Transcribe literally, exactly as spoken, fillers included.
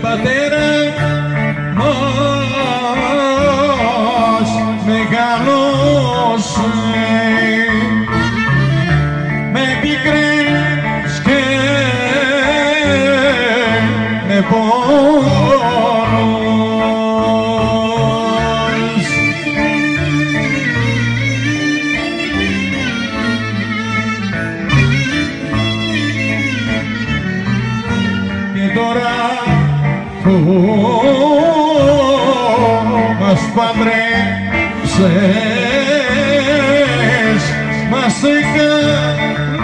πατέρα μας μεγαλώσε με πικρές και με πόνος. Και τώρα που μας παντρέψες μας έκανες